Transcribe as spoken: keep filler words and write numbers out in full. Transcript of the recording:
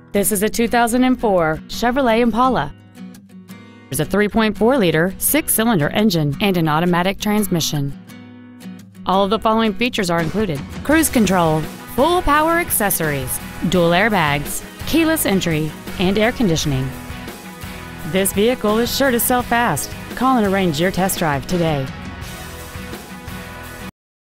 This is a two thousand four Chevrolet Impala. There's a three point four liter six-cylinder engine and an automatic transmission. All of the following features are included: cruise control, full power accessories, dual airbags, keyless entry, and air conditioning. This vehicle is sure to sell fast. Call and arrange your test drive today.